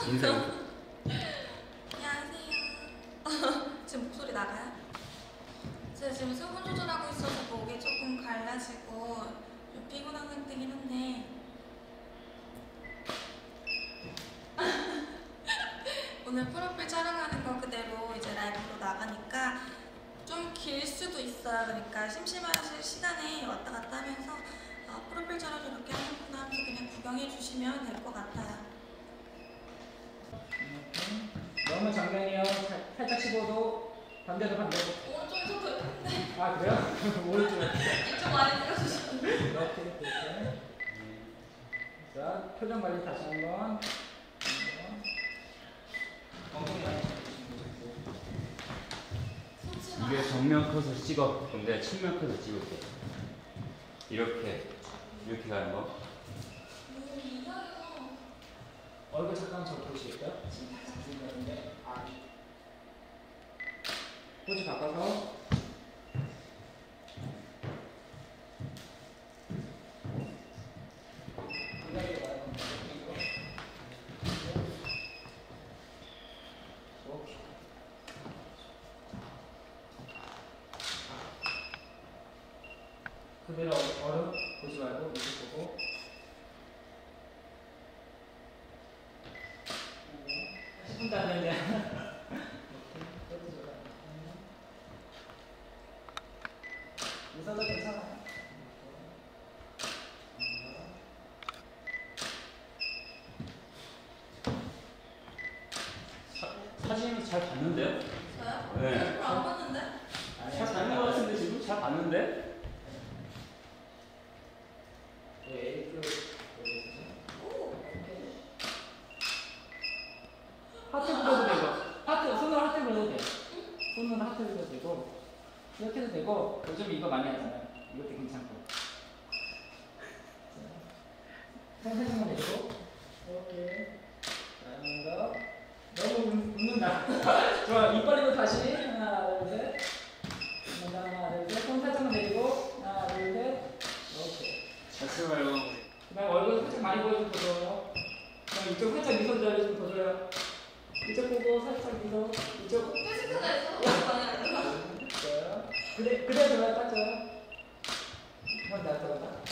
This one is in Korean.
인사. 안녕하세요. 지금 목소리 나가요? 제가 지금 수분 조절하고 있어서 목이 조금 갈라지고 좀 피곤한 상태긴 한데 오늘 프로필 촬영하는 거 그대로 이제 라이브로 나가니까 좀 길 수도 있어요. 그러니까 심심하실 시간에 왔다 갔다 하면서 프로필 촬영 이렇게 하는구나 하면서 그냥 구경해 주시면 될 것 같아요. 너무 정면이요. 살짝 15도. 반대도 반대도. 오른쪽이 좀 더 예쁜데. 아 그래요? 오른쪽. 좀 많이 들어주시면 이렇게. 자, 표정 관리 다시 한번. 엉덩이 많이 잡으시면 좋고. 이게 정면 컷을 찍어. 근데 측면 컷을 찍을게. 이렇게 가는 거. 얼굴 잠깐 저 보시겠어요? 지금 있는데. 포즈 바꿔서. 그대로 얼음 보지 말고 밑에 보고. 다 되는데. 웃어도 괜찮아요. 사진을 잘 봤는데요? 저요? 네. 안 봤는데? 잘 봤는 것 같은데 지금? 잘 봤는데? 하트 불러도 되고, 손으로 하트 불러도 돼. 손으로 하트 불러도 되고, 이렇게 해도 되고, 요즘 이거 많이 하잖아요. 이것도 괜찮고. 상상만 내고, 이렇게. 자, 한 번 더. 너무 웃는다. 좋아, 입 벌리고 다시. 하나, 둘, 셋. 하나, 둘, 셋. 손 살짝만 내리고, 하나, 둘, 셋. 오케이. 잘 찍어요. 그 다음에 얼굴 살짝 많이 보여주면 더 좋아요. 그 다음에 이쪽 살짝 미소 자리해주면 더 좋아요. 이쪽 보고 살짝 미소. 이쪽. 테스트가 있어서 많이 안 들어. 그대로 좋아요. 딱 좋아요. 한번 더.